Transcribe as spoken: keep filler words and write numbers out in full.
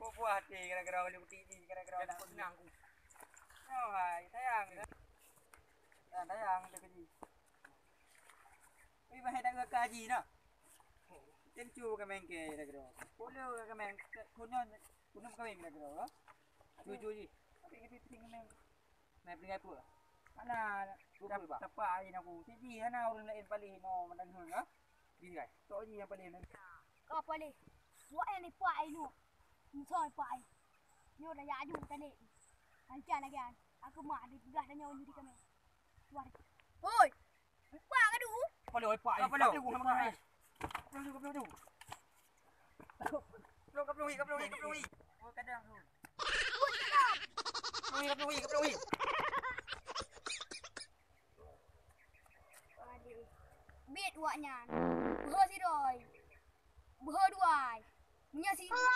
Buah hati gara-gara boleh putih ni gara-gara nak senang aku. Oh, hai, sayang. Ya, sayang dia kerja. Oi, bahaya tak ke haji nak. Tentu ke main ke gara-gara. Boleh ke main kunon kunon ke main gara-gara. Jujur je. Tapi kita tinggal main. Main pelingai apa? Mana dapat air aku. Siji ana orang lain paling no mandang hang ah. Di kai. Tok je yang paling. Kau paling. Buat ni pai nu. Thôi pai. Nyo dah ya aju tadi. Lancar lagi kan. Aku mak ada belah tanya orang di kami. Buat. Hoi. Pak adu. Paling oi pai. Apa lu? Apa lu? Apa lu? Apa lu? Lu kap lu, kap lu, kap lu. Oh kadang tu. Kap lu, kap lu. Biết uaknya. Bơ si rồi. Bơ đuài. Nya si